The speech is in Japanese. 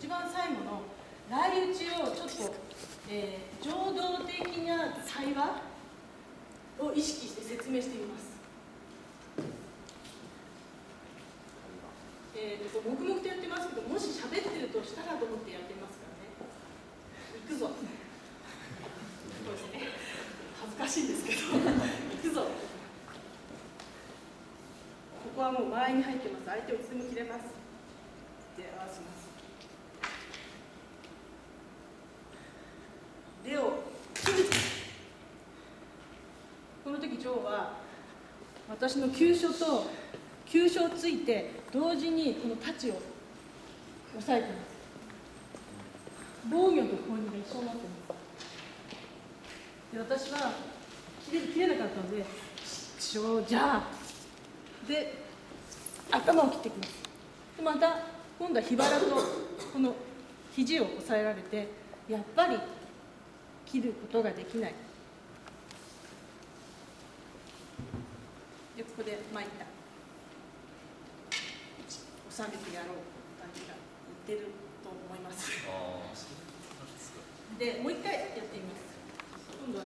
一番最後の来打ちをちょっと、情動的な対話を意識して説明してみます。黙々とやってますけど、もし喋ってるとしたらと思ってやってますからね。行くぞ。そうですね。恥ずかしいんですけど、行くぞ。ここはもう間合いに入ってます。相手をいつでも切れます。で、合わせます。腕をこの時ジョーは私の急所と急所をついて同時にこの太刀を押さえています。防御と攻撃が一緒になっています。で、私は切れなかったのでジョーじゃあで頭を切っていきます。でまた今度は火腹とこの肘を押さえられて、やっぱり切ることができない。でここで参った、収めてやろうと感じが言ってると思います。でもう一回やってみます。